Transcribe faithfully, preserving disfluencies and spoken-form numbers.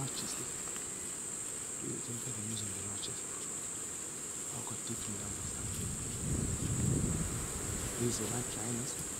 notches. Look. Do you think they're using the notches? I'll go deep in the understand. These are like trainers.